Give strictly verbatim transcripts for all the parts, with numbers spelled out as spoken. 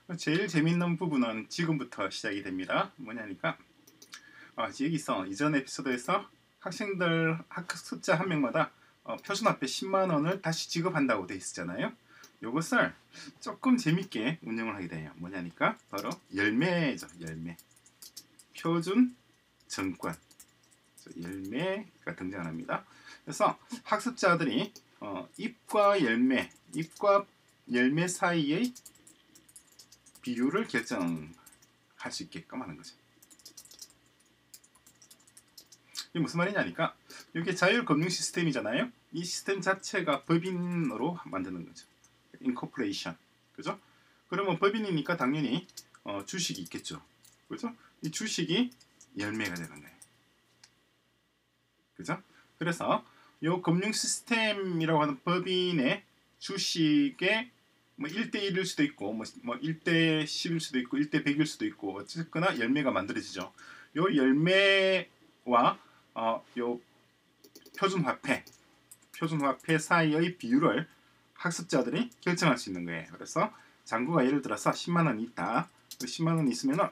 제일 재밌는 부분은 지금부터 시작이 됩니다. 뭐냐니까 어, 여기서 이전 에피소드에서 학생들 학습자 한 명마다 어, 표준화폐 십만 원을 다시 지급한다고 돼 있었잖아요. 이것을 조금 재밌게 운영을 하게 돼요. 뭐냐니까 바로 열매죠. 열매. 표준 정권. 열매가 등장합니다. 그래서 학습자들이 어, 잎과 열매, 잎과 열매 사이의 비율을 결정할 수 있게끔 하는 거죠. 이게 무슨 말이냐니까 이게 자율금융 시스템이잖아요. 이 시스템 자체가 법인으로 만드는 거죠. 인코퍼레이션. 그죠? 그러면 법인이니까 당연히 어, 주식이 있겠죠. 그죠? 이 주식이 열매가 되는 거예요. 그죠? 그래서 이 금융 시스템이라고 하는 법인의 주식의 뭐 일 대 일일 수도 있고 뭐, 뭐 일 대 십일 수도 있고 일 대 백일 수도 있고 어쨌거나 열매가 만들어지죠. 요 열매와 어, 요 표준화폐 표준화폐 사이의 비율을 학습자들이 결정할 수 있는 거예요. 그래서 장구가 예를 들어서 십만 원이 있다. 십만 원이 있으면은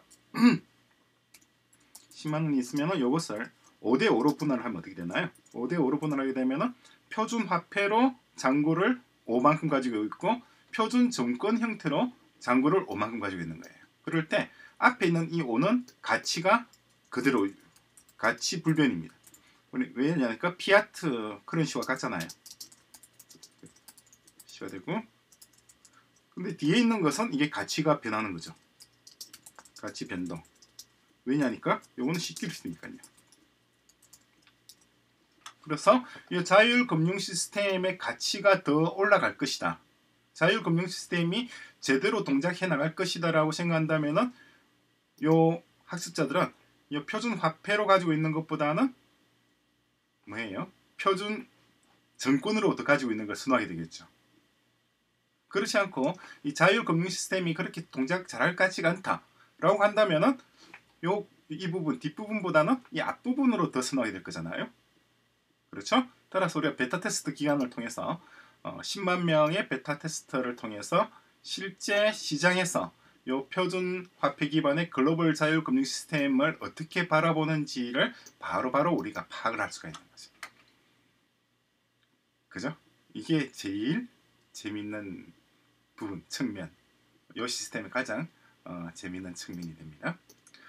십만 원이 있으면은 요것을 오 대 오로 분할을 하면 어떻게 되나요? 오 대 오로 분할하게 되면은 표준화폐로 장구를 오만큼 가지고 있고 표준 정권 형태로 장구를 오만큼 가지고 있는 거예요. 그럴 때 앞에 있는 이 오는 가치가 그대로 가치 불변입니다. 왜냐니까 피아트 커런시와 같잖아요. 시가 되고 근데 뒤에 있는 것은 이게 가치가 변하는 거죠. 가치 변동. 왜냐니까 요거는 시큐리티 있으니까요. 그래서 이 자율금융 시스템의 가치가 더 올라갈 것이다. 자율금융 시스템이 제대로 동작해 나갈 것이다 라고 생각한다면은 요 학습자들은 이 표준 화폐로 가지고 있는 것보다는 뭐예요? 표준 정권으로 가지고 있는 걸 선호하게 되겠죠. 그렇지 않고 이 자율금융 시스템이 그렇게 동작 잘할 것 같지가 않다 라고 한다면은 요 이 부분 뒷부분보다는 이 앞부분으로 더 선호하게 될 거잖아요. 그렇죠? 따라서 우리가 베타 테스트 기간을 통해서 어, 십만 명의 베타 테스트를 통해서 실제 시장에서 요 표준 화폐 기반의 글로벌 자율금융 시스템을 어떻게 바라보는지를 바로바로 바로 우리가 파악을 할 수가 있는 거죠. 그죠? 이게 제일 재밌는 부분, 측면. 요 시스템의 가장 어, 재밌는 측면이 됩니다.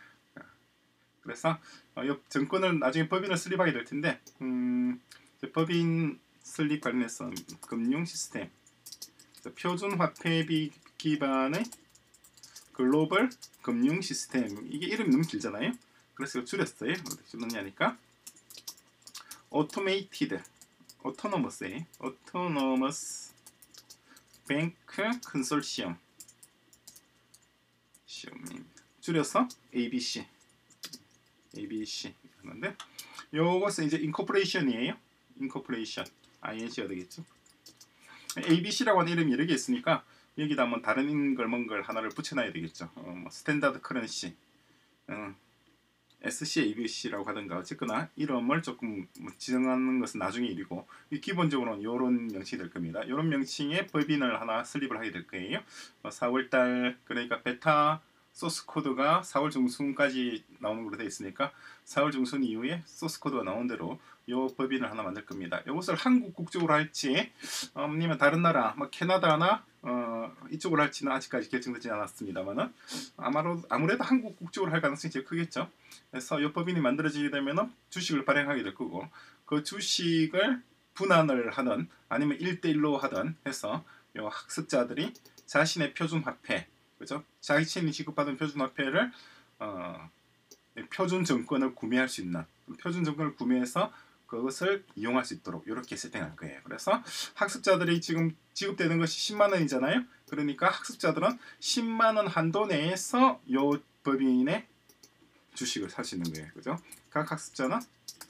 그래서 어, 이 정권을 나중에 법인을 설립하게 될 텐데 음, 법인 설립 관련해서 금융 시스템 표준 화폐 기반의 글로벌 금융 시스템 이게 이름이 너무 길잖아요. 그래서 줄였어요. 어떻게 줄였냐니까 Automated Autonomous Autonomous Bank Consortium 줄여서 에이비씨 에이비씨 하는데 요것은 이제 인코퍼레이션이에요. 인코퍼레이션 아이엔씨가 되겠죠. 에이비씨라고 하는 이름이 여러 개 있으니까 여기다 뭐 다른 걸 뭔 걸 하나를 붙여놔야 되겠죠. 어, 뭐 스탠다드 커런시 어, 에스씨 에이비씨라고 하든가 어쨌거나 이름을 조금 뭐 지정하는 것은 나중에 일이고 기본적으로는 이런 명칭이 될 겁니다. 이런 명칭의 법인을 하나 설립을 하게 될 거예요. 어, 사월달 그러니까 베타 소스 코드가 사월 중순까지 나오는 걸로 되어 있으니까 사월 중순 이후에 소스 코드가 나온 대로 이 법인을 하나 만들 겁니다. 이것을 한국 국적으로 할지 아니면 다른 나라, 뭐 캐나다나 어, 이쪽으로 할지는 아직까지 결정되지 않았습니다만은 아마도 아무래도 한국 국적으로 할 가능성이 제일 크겠죠. 그래서 이 법인이 만들어지게 되면은 주식을 발행하게 될 거고 그 주식을 분할을 하든 아니면 일 대 일로 하든 해서 이 학습자들이 자신의 표준 화폐 그죠? 자기친이 지급받은 표준 화폐를 어, 표준 정권을 구매할 수 있는 표준 정권을 구매해서 그것을 이용할 수 있도록 이렇게 세팅할 거예요. 그래서 학습자들이 지금 지급되는 것이 십만 원이잖아요. 그러니까 학습자들은 십만 원 한도 내에서 이 법인의 주식을 살 수 있는 거예요. 그죠? 각 학습자는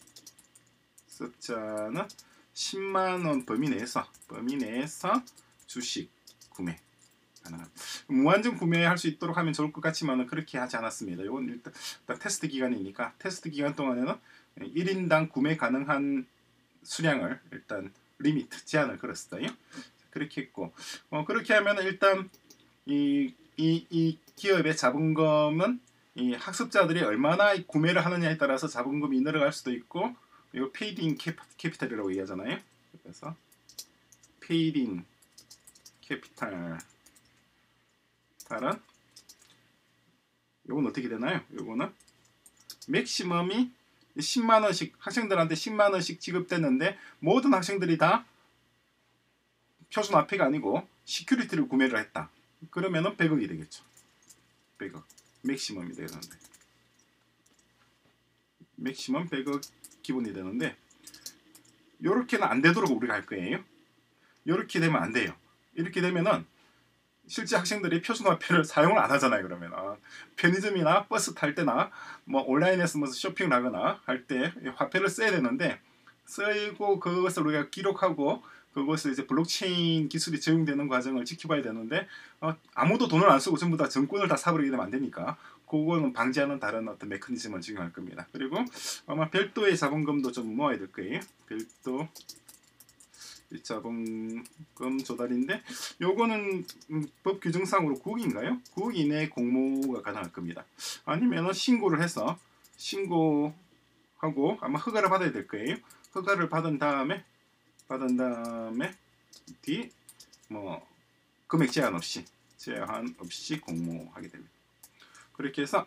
학습자는 십만 원 범위 내에서 범위 내에서 주식 구매 무한정 구매할 수 있도록 하면 좋을 것 같지만 그렇게 하지 않았습니다. 이건 일단, 일단 테스트 기간이니까 테스트 기간 동안에는 일 인당 구매 가능한 수량을 일단 리미트 제한을 걸었어요. 그렇게 했고 어, 그렇게 하면 일단 이 이, 이 기업의 자본금은 이 학습자들이 얼마나 구매를 하느냐에 따라서 자본금이 늘어갈 수도 있고, 이거 paid in capital이라고 얘기하잖아요. 그래서 paid in capital 다른 요건 어떻게 되나요? 요거는 맥시멈이 십만 원씩 학생들한테 십만 원씩 지급됐는데 모든 학생들이 다 표준화폐가 아니고 시큐리티를 구매를 했다. 그러면은 백억이 되겠죠. 백억. 맥시멈이 되는데. 맥시멈 백억 기본이 되는데 요렇게는 안 되도록 우리가 할 거예요. 요렇게 되면 안 돼요. 이렇게 되면은 실제 학생들이 표준화폐를 사용을 안 하잖아요. 그러면 아, 편의점이나 버스 탈 때나 뭐 온라인에서 무슨 쇼핑을 하거나 할 때 화폐를 써야 되는데 쓰고 그것을 우리가 기록하고 그것을 이제 블록체인 기술이 적용되는 과정을 지켜봐야 되는데 어, 아무도 돈을 안 쓰고 전부 다 정권을 다 사버리게 되면 안 되니까 그거는 방지하는 다른 어떤 메커니즘을 적용할 겁니다. 그리고 아마 별도의 자본금도 좀 모아야 될 거예요. 별도 자본금 조달인데 요거는 법 규정상으로 구억인가요? 구억 이내 공모가 가능할 겁니다. 아니면은 신고를 해서 신고하고 아마 허가를 받아야 될 거예요. 허가를 받은 다음에 받은 다음에 뒤 뭐 금액 제한 없이 제한 없이 공모하게 됩니다. 그렇게 해서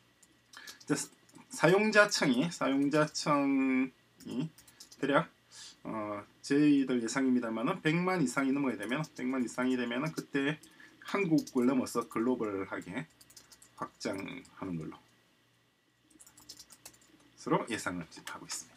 사용자청이 사용자청이 대략 어, 저희들 예상입니다만은 백만 이상이 넘어야 되면 백만 이상이 되면은 그때 한국을 넘어서 글로벌하게 확장하는 걸로 서로 예상을 하고 있습니다.